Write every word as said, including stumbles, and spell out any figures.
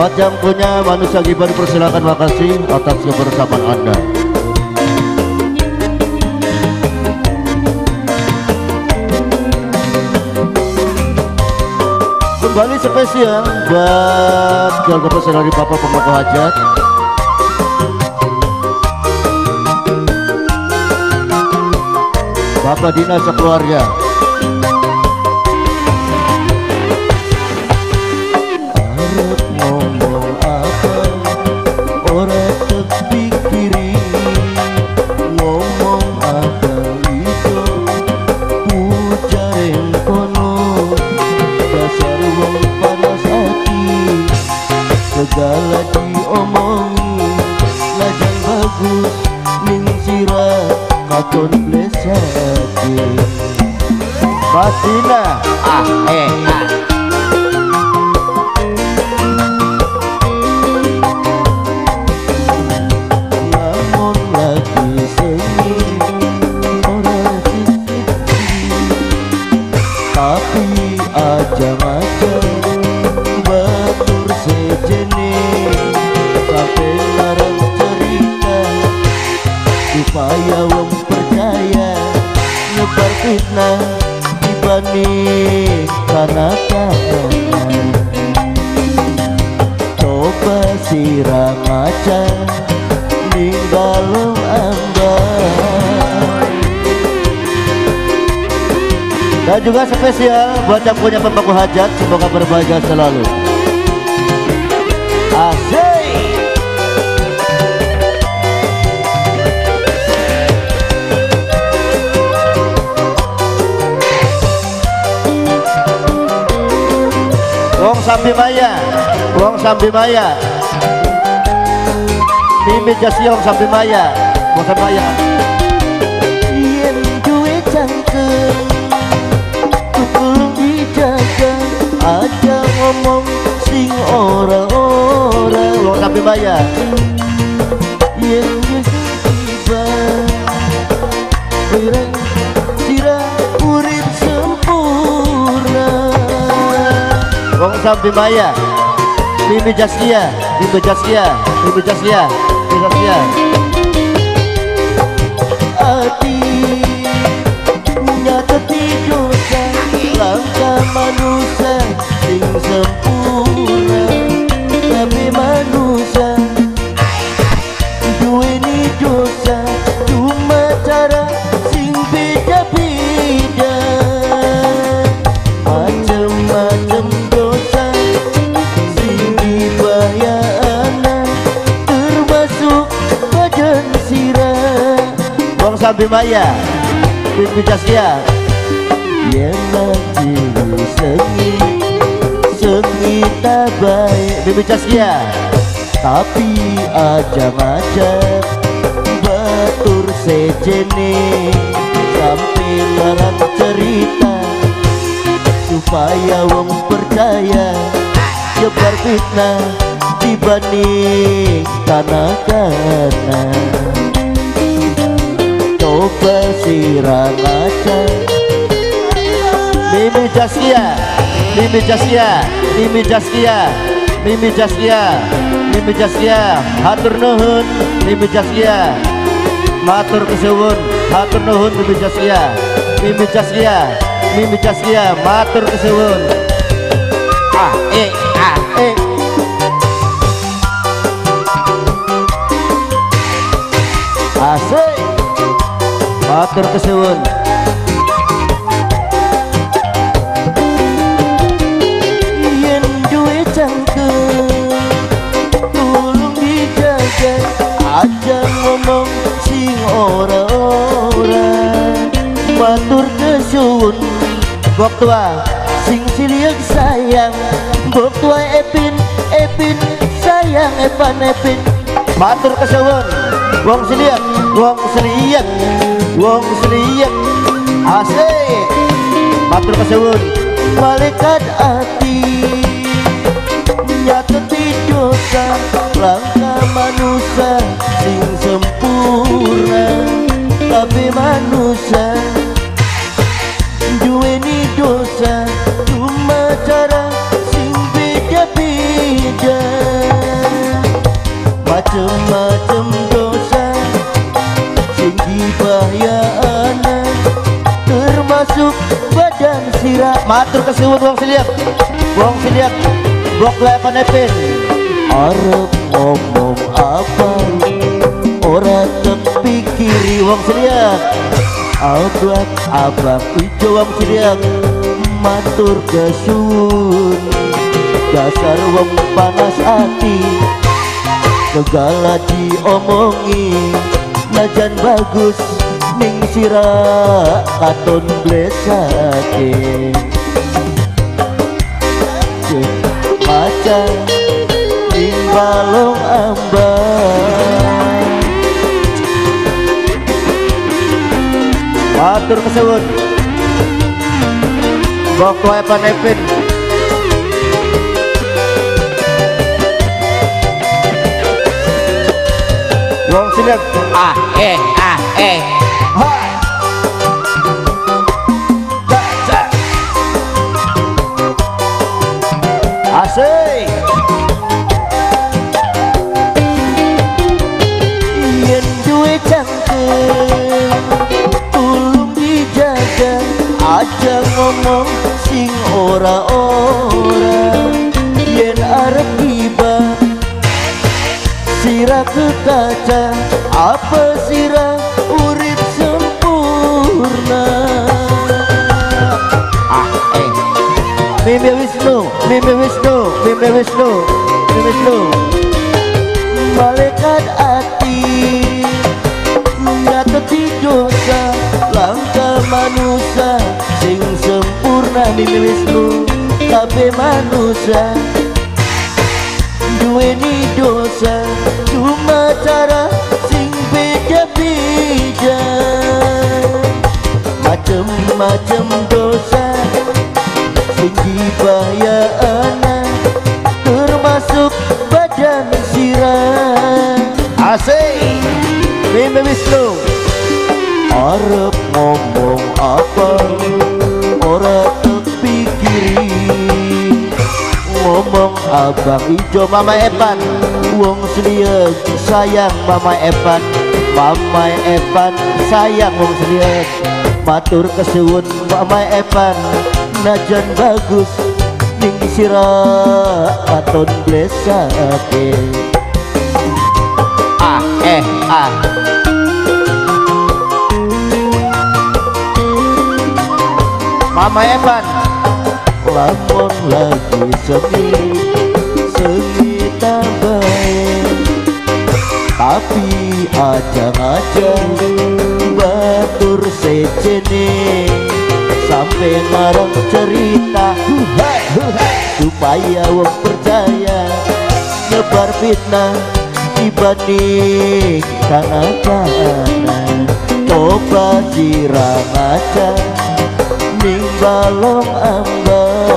Buat yang punya manusia gibar persilakan, makasih atas kebersamaan Anda. Kembali spesial buat keluarga besar dari Bapak Pemangku Hajat. Bapak dinas sekeluarga. Arep ngomong apa ora kepikiri, ngomong apa itu pujareng kono, dasar wong panas hati, segala diomongi lajang bagus ning sirah kakon blesake. Patina ah eh ah namun lagi seni orang sisi, tapi ajang-ajang batur sejene sampai larang cerita supaya wong percaya nyebar fitnah dibanding kanak-kanak. Coba sirah ngaca ning dalem ambar. Dan juga spesial buat yang punya pemangku hajat, semoga berbahagia selalu. Asik. Wong Sambi Maya, Wong Sambi Maya, Mimi Jasi Wong Sambi Maya, Wong Sambi Maya. Yen duwe cangkem, kudu dijaga, aja ngomong sing ora-ora. Wong Sambi Maya. Yen wis tiba, wireng sirah urip sempurna. Wong Sambi Maya, Mimi Jaskia, Mimi Jaskia, Mimi Jaskia, Mimi Jaskia. Ati nyateti dosa, langkah manusia sing sempurna, tapi manusia duweni dosa, cuma cara sing beda-beda, macem-macem dosa sing dibayana, termasuk badan sirah. Wong Sambi Maya, Mimi Jaskia. Yen lagi sengi, sengi tak baik, Mimi Jaskia. Tapi ajang-ajang batur sejene sampai larang cerita supaya wong percaya nyebar fitnah dibanding kanak-kanak. Coba sirah ngaca Mimi Jaskia, Mimi Jaskia, Mimi Jaskia, Mimi Jaskia, Mimi Jaskia. Hatur nuhun Mimi Jaskia, matur kesuwun, hatur nuhun Mimi Jaskia, Mimi Jaskia, Mimi Jaskia, matur kesuwun. Ah eh ah eh. Asik, matur kesuwun. Yen duwe cangkem, tulung dijaga, aja ngomong sing ora-ora. Matur kesuwun bok tua sing siliek sayang, bok tua Epin, Epin sayang Evan Epin. Matur kesuwun wong siliek, wong siliek, wong siliek. Asik, matur kesuwun. Malaikat ati nyateti dosa, langkah manusia sing sempurna, tapi manusia duweni dosa, cuma cara sing beda-beda. macem-macem dosa sing dibahyana termasuk badan sirah. Matur kesuwun wong seliak, wong seliak blok delapan Epin arep ngomong apa ora terpikiri wong seliak. Abang abang ijo wong seliak matur kesuwun dasar wong panas hati segala diomongi najan bagus ning sira katon blesake maca ning balong ambang. Matur kesuwun Boko Epan Epin wong seliak ah eh ah eh ha asik yen duwe cangkem tulung dijaga aja ngomong sing ora-ora yen arep tiba sira ke kaca apa sira urip sempurna. ah eh Mimi Wisnu, Mimi Wisnu, Mimi Wisnu, Mimi Wisnu malaikat hati nyateti dosa langkah manusia sing sempurna. Mimi Wisnu kabeh manusia duweni dosa cuma cara sing beda-beda macem-macem dosa sing dibahyana termasuk badan sirah. Asik Mimi Wisnu arep ngomong apa ora terpikiri ngomong abang ijo Mama Epan wong seliek sayang Mama Epan, Mama Epan sayang wong seliek. Matur kesuwun Mama Epan najan bagus ning sira katon blesake ah eh ah Mama Epan lamun lagi semi semi tambahin tapi ajang-ajang batur secene sampai ngarang cerita supaya wong percaya nyebar fitnah dibanding kanak-kanak. Coba sirah ngaca ning balong ambang